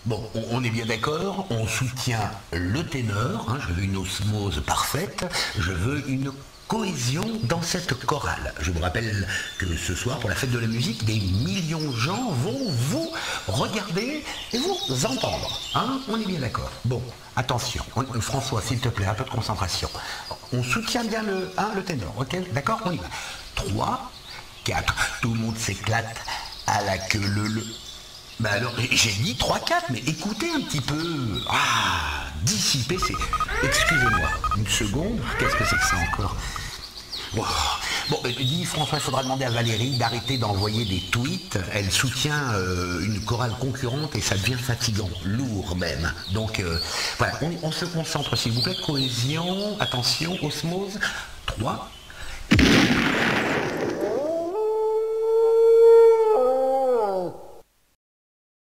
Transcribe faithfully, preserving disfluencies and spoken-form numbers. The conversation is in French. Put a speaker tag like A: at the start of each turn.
A: Bon, on, on est bien d'accord, on soutient le ténor, hein, je veux une osmose parfaite, je veux une cohésion dans cette chorale. Je vous rappelle que ce soir, pour la fête de la musique, des millions de gens vont vous regarder et vous entendre. Hein, on est bien d'accord. Bon, attention, on, François, s'il te plaît, un peu de concentration. On soutient bien le, hein, le ténor, ok? D'accord? On y va. trois, quatre, tout le monde s'éclate à la queue le le. Bah alors, j'ai dit trois quatre, mais écoutez un petit peu. Ah, dissiper, c'est... Excusez-moi, une seconde, qu'est-ce que c'est que ça encore? Wow. Bon, euh, dis François, il faudra demander à Valérie d'arrêter d'envoyer des tweets. Elle soutient euh, une chorale concurrente et ça devient fatigant, lourd même. Donc, euh, voilà, on, on se concentre, s'il vous plaît. Cohésion, attention, osmose. trois,